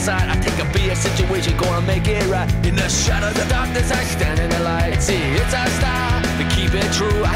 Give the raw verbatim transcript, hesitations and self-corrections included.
side. I take a B S situation, gonna make it right. In the shadow, the darkness, I stand in the light. See, it's our style to keep it true.